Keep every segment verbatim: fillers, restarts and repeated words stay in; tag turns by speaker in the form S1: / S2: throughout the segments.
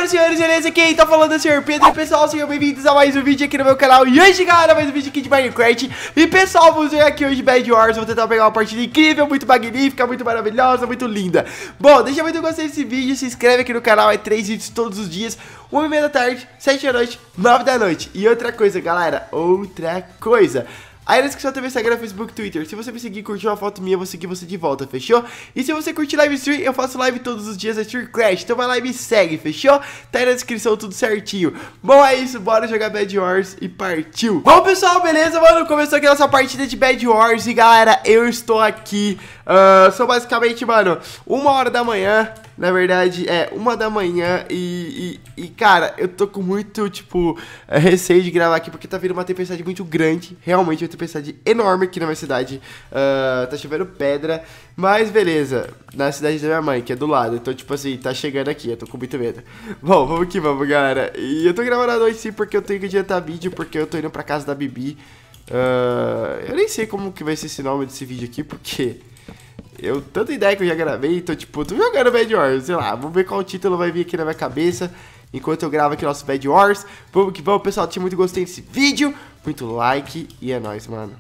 S1: senhoras e senhores, beleza? Quem tá falando é o senhor Pedro. E pessoal, sejam bem-vindos a mais um vídeo aqui no meu canal. E hoje, galera, mais um vídeo aqui de Minecraft. E pessoal, vamos ver aqui hoje Bed Wars. Vou tentar pegar uma partida incrível, muito magnífica, muito maravilhosa, muito linda. Bom, deixa muito gostei desse vídeo, se inscreve aqui no canal. É três vídeos todos os dias, uma e meia da tarde, sete da noite, nove da noite. E outra coisa, galera, outra coisa. Aí na descrição tem o Instagram, Facebook, Twitter. Se você me seguir e curtir uma foto minha, eu vou seguir você de volta, fechou? E se você curtir live stream, eu faço live todos os dias, é Stream Crash. Então vai lá e me segue, fechou? Tá aí na descrição tudo certinho. Bom, é isso, bora jogar Bed Wars e partiu. Bom, pessoal, beleza, mano? Começou aqui a nossa partida de Bed Wars. E galera, eu estou aqui uh, São basicamente, mano, uma hora da manhã. Na verdade, é uma da manhã e, e, e, cara, eu tô com muito, tipo, receio de gravar aqui porque tá vindo uma tempestade muito grande. Realmente uma tempestade enorme aqui na minha cidade. uh, Tá chovendo pedra, mas beleza. Na cidade da minha mãe, que é do lado. Então, tipo assim, tá chegando aqui, eu tô com muito medo. Bom, vamos que vamos, galera. E eu tô gravando à noite sim, porque eu tenho que adiantar vídeo, porque eu tô indo pra casa da Bibi. uh, Eu nem sei como que vai ser esse nome desse vídeo aqui, porque... eu, tanta ideia que eu já gravei, então, tipo, tô jogando Bed Wars, sei lá, vamos ver qual título vai vir aqui na minha cabeça, enquanto eu gravo aqui nosso Bed Wars. Vamos que vamos, pessoal, tinha muito gostei desse vídeo, muito like, e é nóis, mano.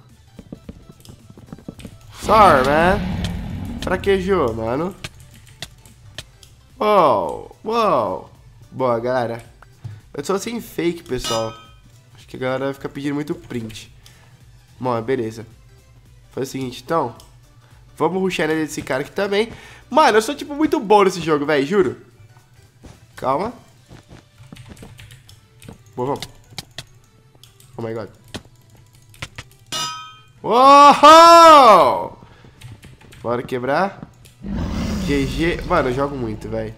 S1: Sorry, man. Fraquejou, mano. Uou, uou. Boa, galera. Eu sou assim fake, pessoal. Acho que a galera vai ficar pedindo muito print. Bom, beleza. Faz o seguinte, então... vamos rushar nele desse cara aqui também. Mano, eu sou, tipo, muito bom nesse jogo, velho, juro. Calma. Boa, vamos. Oh my god. Uou! Bora quebrar. G G. Mano, eu jogo muito, velho.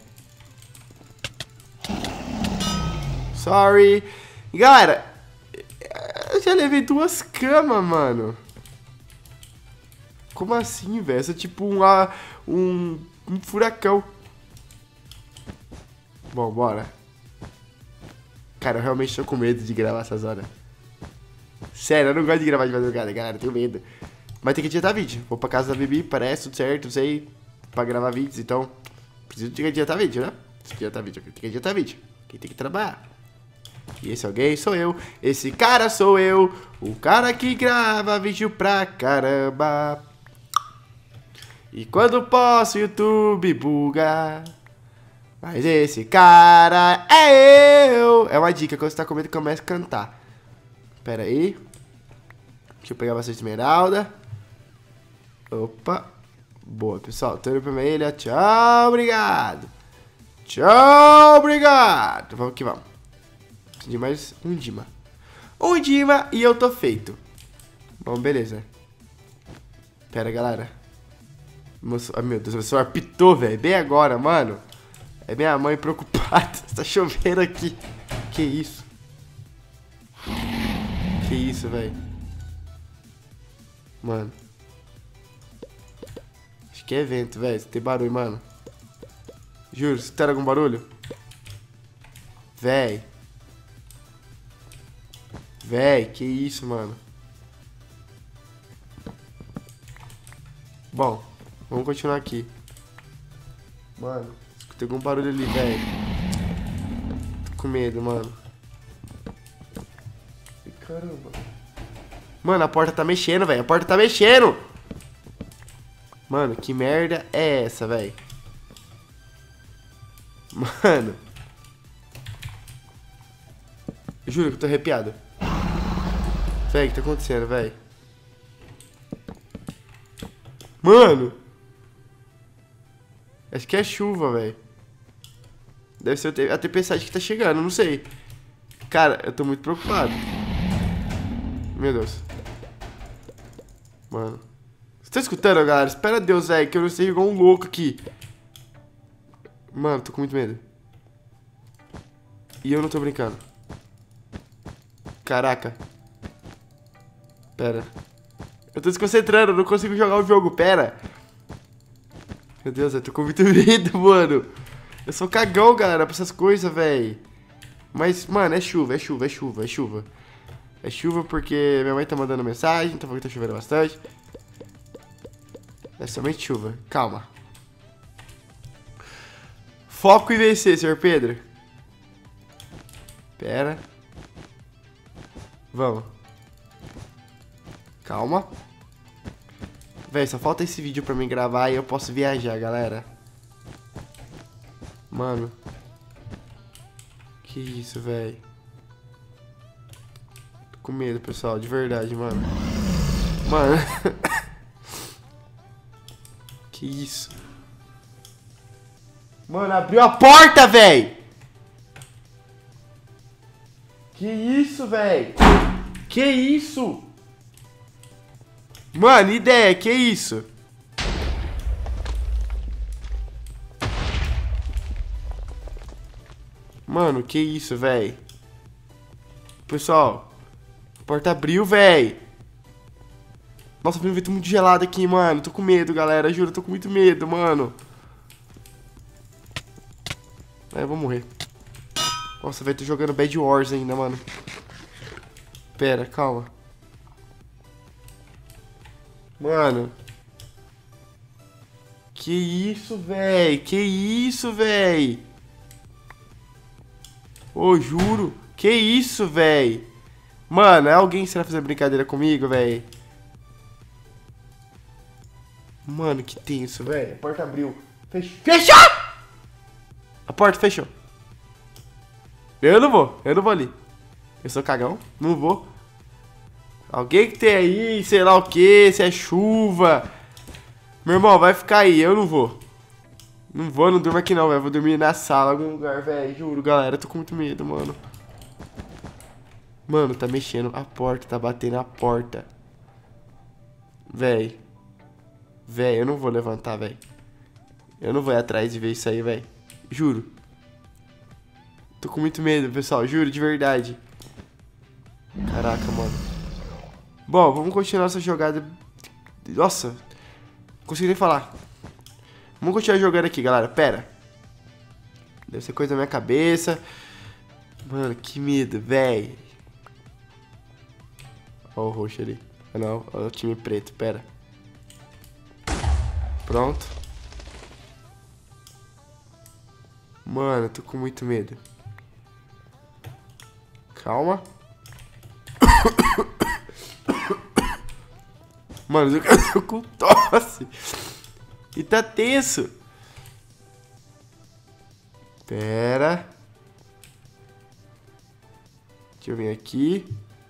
S1: Sorry. Galera, eu já levei duas camas, mano. Como assim, velho? Isso é tipo um, um, um furacão. Bom, bora. Cara, eu realmente tô com medo de gravar essas horas. Sério, eu não gosto de gravar de madrugada, galera. Eu tenho medo. Mas tem que editar vídeo. Vou pra casa da Bibi, parece tudo certo, sei. Pra gravar vídeos, então... preciso de editar vídeo, né? Preciso de editar vídeo. Tem que editar vídeo. Quem tem que trabalhar. E esse alguém sou eu. Esse cara sou eu. O cara que grava vídeo pra caramba. E quando posso, o YouTube buga. Mas esse cara é eu. É uma dica, quando você tá com medo, começa a cantar. Pera aí. Deixa eu pegar bastante esmeralda. Opa. Boa, pessoal. Tô indo pra minha ilha. Tchau, obrigado. Tchau, obrigado. Vamos que vamos. Preciso de mais um Dima. Um Dima e eu tô feito. Bom, beleza. Pera, galera. Ai, meu Deus, o celular pitou, velho. Bem agora, mano. É minha mãe preocupada. Tá chovendo aqui. Que isso? Que isso, velho? Mano. Acho que é vento, velho. Tem barulho, mano. Juro, você tem algum barulho? Véi. Véi, que isso, mano. Bom. Vamos continuar aqui. Mano, escutei algum barulho ali, velho. Tô com medo, mano. Caramba. Mano, a porta tá mexendo, velho. A porta tá mexendo. Mano, que merda é essa, velho? Mano. Eu juro que eu tô arrepiado. Velho, o que tá acontecendo, velho? Mano. Acho que é chuva, velho. Deve ser a tempestade que tá chegando, não sei. Cara, eu tô muito preocupado. Meu Deus. Mano. Você tá escutando, galera? Espera Deus, velho, que eu não sei igual um louco aqui. Mano, tô com muito medo. E eu não tô brincando. Caraca. Pera. Eu tô desconcentrando, eu não consigo jogar o jogo, pera. Meu Deus, eu tô com muito medo, mano. Eu sou cagão, galera, pra essas coisas, velho. Mas, mano, é chuva, é chuva, é chuva, é chuva. É chuva porque minha mãe tá mandando mensagem, tá falando que tá chovendo bastante. É somente chuva, calma. Foco e vencer, senhor Pedro. Pera. Vamos. Calma. Véi, só falta esse vídeo pra mim gravar e eu posso viajar, galera. Mano. Que isso, véi. Tô com medo, pessoal, de verdade, mano. Mano. Que isso. Mano, abriu a porta, véi. Que isso, véi. Que isso. Mano, ideia, que isso? Mano, que isso, véi? Pessoal, a porta abriu, véi. Nossa, o vento muito gelado aqui, mano. Tô com medo, galera. Juro, tô com muito medo, mano. É, eu vou morrer. Nossa, velho, tô jogando Bed Wars ainda, mano. Pera, calma. Mano. Que isso, véi? Que isso, véi? Ô, juro. Que isso, véi? Mano, é alguém será fazer brincadeira comigo, véi? Mano, que tenso, véi. A porta abriu. Fechou. Fechou! A porta fechou. Eu não vou. Eu não vou ali. Eu sou cagão. Não vou. Alguém que tem aí, sei lá o que, se é chuva. Meu irmão, vai ficar aí, eu não vou. Não vou, não durmo aqui não, velho. Vou dormir na sala, algum lugar, velho. Juro, galera, tô com muito medo, mano. Mano, tá mexendo a porta, tá batendo a porta. Véi. Véi, eu não vou levantar, véi. Eu não vou ir atrás e ver isso aí, véi. Juro. Tô com muito medo, pessoal, juro, de verdade. Caraca, mano. Bom, vamos continuar essa jogada. Nossa, não consegui nem falar. Vamos continuar jogando aqui, galera. Pera. Deve ser coisa da minha cabeça. Mano, que medo, véi. Ó o roxo ali. Ah, não, ó o time preto, pera. Pronto. Mano, eu tô com muito medo. Calma. Mano, eu tô com tosse. E tá tenso. Pera. Deixa eu vir aqui.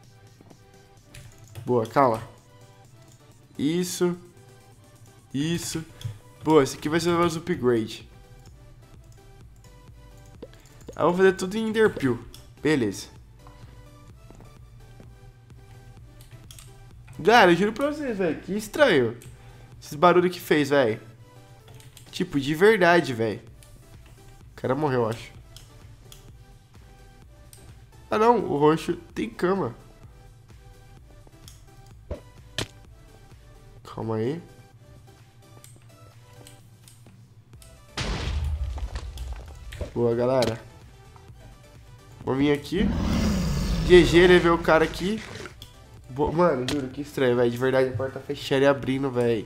S1: Boa, calma. Isso. Isso. Boa, esse aqui vai ser o nosso upgrade. Aí eu vou fazer tudo em Enderpeel. Beleza. Cara, eu juro pra vocês, velho. Que estranho. Esses barulhos que fez, velho. Tipo, de verdade, velho. O cara morreu, eu acho. Ah, não. O roxo tem cama. Calma aí. Boa, galera. Vou vir aqui. G G, levei o cara aqui. Boa. Mano, juro, que estranho, velho. De verdade, a porta fechando e abrindo, velho.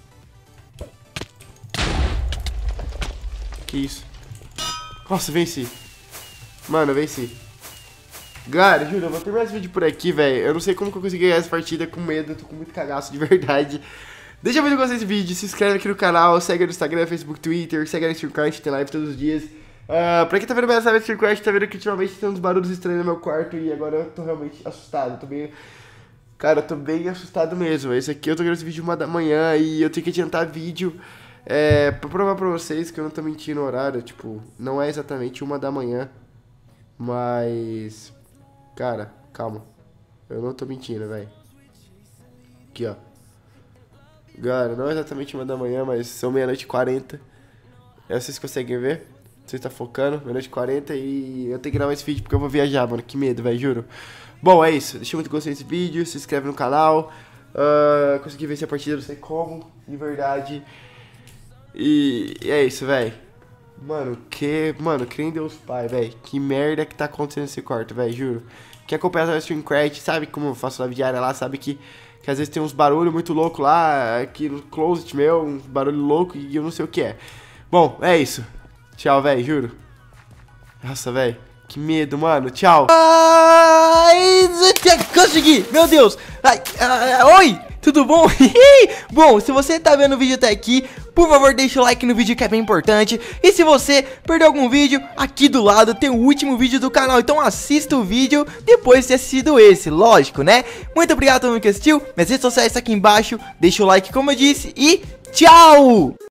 S1: Que isso? Nossa, venci. Mano, eu venci. Galera, juro, eu vou terminar esse vídeo por aqui, velho. Eu não sei como que eu consegui ganhar essa partida com medo. Eu tô com muito cagaço, de verdade. Deixa eu ver se gostou desse vídeo. Se inscreve aqui no canal. Segue no Instagram, Facebook, Twitter. Segue no StreamCraft, tem live todos os dias. Uh, pra quem tá vendo minha live no StreamCraft, tá vendo que ultimamente tem uns barulhos estranhos no meu quarto. E agora eu tô realmente assustado. Eu tô bem... Cara, eu tô bem assustado mesmo. Esse aqui eu tô gravando esse vídeo uma da manhã e eu tenho que adiantar vídeo é, pra provar pra vocês que eu não tô mentindo o horário. Tipo, não é exatamente uma da manhã. Mas... Cara, calma. Eu não tô mentindo, velho. Aqui, ó. Cara, não é exatamente uma da manhã, mas são meia-noite e quarenta. É, vocês conseguem ver? Você tá focando, meia-noite e quarenta e eu tenho que gravar esse vídeo porque eu vou viajar, mano. Que medo, velho, juro. Bom, é isso. Deixa muito gostei desse vídeo, se inscreve no canal. Uh, consegui vencer a partida, não sei como, de verdade. E é isso, velho. Mano, que... Mano, creio em Deus Pai, velho. Que merda que tá acontecendo nesse quarto, velho, juro. Quem acompanha a StreamCraft sabe como eu faço live diária lá, sabe que... Que às vezes tem uns barulhos muito loucos lá, aqui no closet meu, uns barulho louco e eu não sei o que é. Bom, é isso. Tchau, velho, juro. Nossa, velho. Que medo, mano. Tchau.
S2: Ai, consegui. Meu Deus. Ai, ai, oi, tudo bom? Bom, se você tá vendo o vídeo até aqui, por favor, deixa o like no vídeo que é bem importante. E se você perdeu algum vídeo, aqui do lado tem o último vídeo do canal. Então assista o vídeo depois de ter assistido esse, lógico, né? Muito obrigado a todo mundo que assistiu. Minhas redes sociais estão aqui embaixo. Deixa o like, como eu disse, e tchau!